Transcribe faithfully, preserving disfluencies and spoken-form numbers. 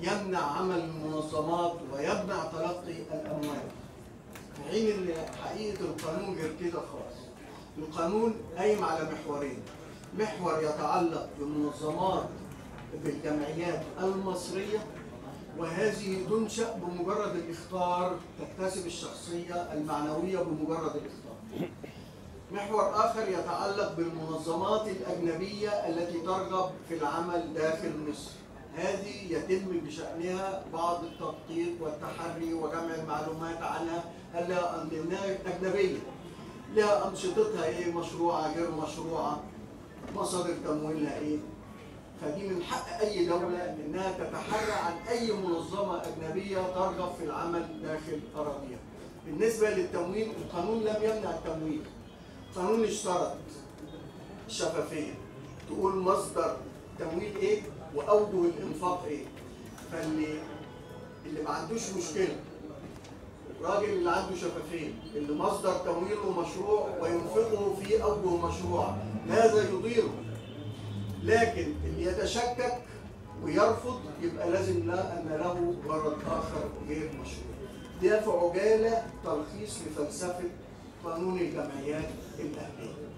يمنع عمل المنظمات ويمنع تلقي الأموال، في حين إن حقيقة القانون غير كده خالص. القانون قايم على محورين: محور يتعلق بالمنظمات بالجمعيات المصرية، وهذه تنشأ بمجرد الإخطار، تكتسب الشخصية المعنوية بمجرد الإخطار. محور آخر يتعلق بالمنظمات الأجنبية التي ترغب في العمل داخل مصر، هذه يتم بشأنها بعض التدقيق والتحري وجمع المعلومات عنها، هل لها أجنبية، لها أنشطتها إيه، مشروعة غير مشروعة، مصادر تمويلها إيه. فدي من حق أي دولة إنها تتحرى عن أي منظمة أجنبية ترغب في العمل داخل أراضيها. بالنسبة للتمويل، القانون لم يمنع التمويل، القانون اشترط الشفافية، تقول مصدر تمويل إيه وأوجه الإنفاق إيه. فاللي اللي ما عندوش مشكلة، الراجل اللي عنده شفافية، اللي مصدر تمويله مشروع وينفقه في أوجه مشروع، هذا يضيره. لكن اللي يتشكك ويرفض يبقى لازم لا أن له غرض آخر غير مشروع. ده في عجالة تلخيص لفلسفة قانون الجمعيات الأهلية.